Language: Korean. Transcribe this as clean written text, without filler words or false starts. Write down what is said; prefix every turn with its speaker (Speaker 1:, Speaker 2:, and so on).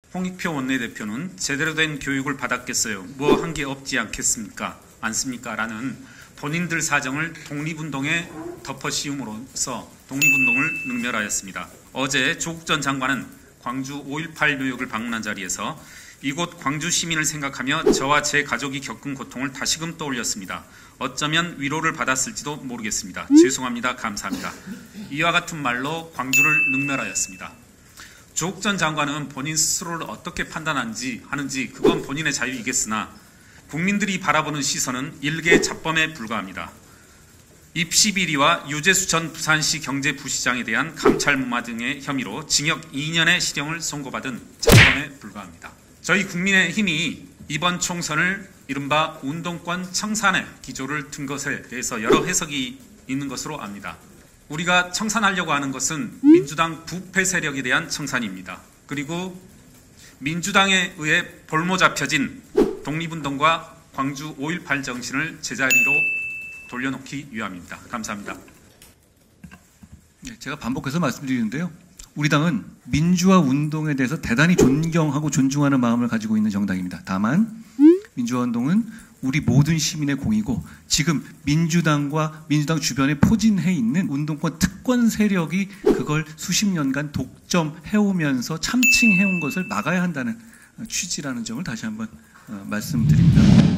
Speaker 1: 홍익표 원내대표는 제대로 된 교육을 받았겠어요. 뭐 한 게 없지 않겠습니까? 않습니까? 라는 본인들 사정을 독립운동에 덮어씌움으로써 독립운동을 능멸하였습니다. 어제 조국 전 장관은 광주 5.18 묘역을 방문한 자리에서 이곳 광주 시민을 생각하며 저와 제 가족이 겪은 고통을 다시금 떠올렸습니다. 어쩌면 위로를 받았을지도 모르겠습니다. 죄송합니다. 감사합니다. 이와 같은 말로 광주를 능멸하였습니다. 조국 전 장관은 본인 스스로를 어떻게 판단하는지 그건 본인의 자유이겠으나 국민들이 바라보는 시선은 일개 잡범에 불과합니다. 입시비리와 유재수 전 부산시 경제부시장에 대한 감찰 무마 등의 혐의로 징역 2년의 실형을 선고받은 잡범에 불과합니다. 저희 국민의힘이 이번 총선을 이른바 운동권 청산의 기조를 둔 것에 대해서 여러 해석이 있는 것으로 압니다. 우리가 청산하려고 하는 것은 민주당 부패 세력에 대한 청산입니다. 그리고 민주당에 의해 볼모 잡혀진 독립운동과 광주 5.18 정신을 제자리로 돌려놓기 위함입니다. 감사합니다.
Speaker 2: 제가 반복해서 말씀드리는데요. 우리 당은 민주화 운동에 대해서 대단히 존경하고 존중하는 마음을 가지고 있는 정당입니다. 다만 민주화 운동은 우리 모든 시민의 공이고 지금 민주당과 민주당 주변에 포진해 있는 운동권 특권 세력이 그걸 수십 년간 독점해오면서 참칭해온 것을 막아야 한다는 취지라는 점을 다시 한번 말씀드립니다.